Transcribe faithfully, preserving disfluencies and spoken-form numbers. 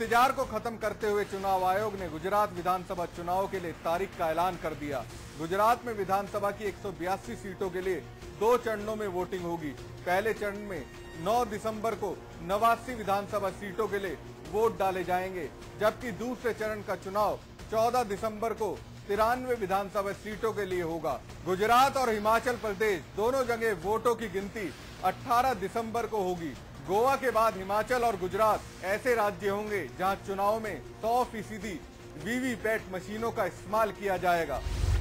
इंतजार को खत्म करते हुए चुनाव आयोग ने गुजरात विधानसभा चुनाव के लिए तारीख का ऐलान कर दिया। गुजरात में विधानसभा की एक सौ बयासी सीटों के लिए दो चरणों में वोटिंग होगी। पहले चरण में नौ दिसंबर को नवासी विधानसभा सीटों के लिए वोट डाले जाएंगे, जबकि दूसरे चरण का चुनाव चौदह दिसंबर को तिरानवे विधानसभा सीटों के लिए होगा। गुजरात और हिमाचल प्रदेश दोनों जगह वोटों की गिनती अठारह दिसंबर को होगी। गोवा के बाद हिमाचल और गुजरात ऐसे राज्य होंगे जहां चुनाव में सौ फीसदी वीवीपैट मशीनों का इस्तेमाल किया जाएगा।